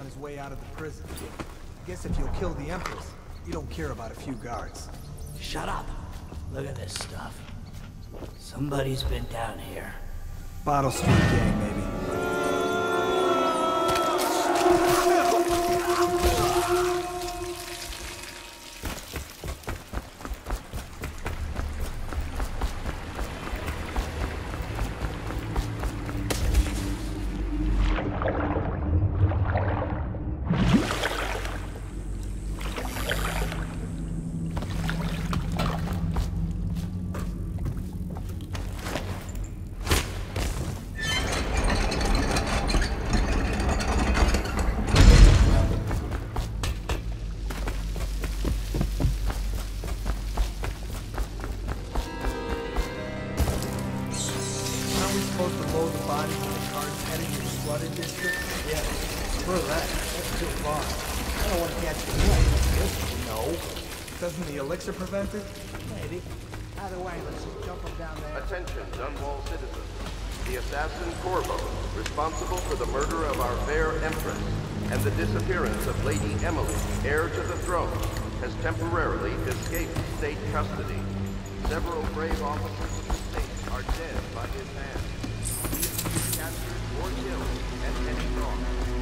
on his way out of the prison. I guess if you'll kill the Empress, you don't care about a few guards. Shut up. Look at this stuff. Somebody's been down here. Bottle Street gang, maybe. Doesn't the elixir prevent it? Maybe. Either way, let's just jump them down there. Attention, Dunwall citizens. The assassin Corvo, responsible for the murder of our fair Empress and the disappearance of Lady Emily, heir to the throne, has temporarily escaped state custody. Several brave officers of the state are dead by his hand. He is to be captured or killed at any cost.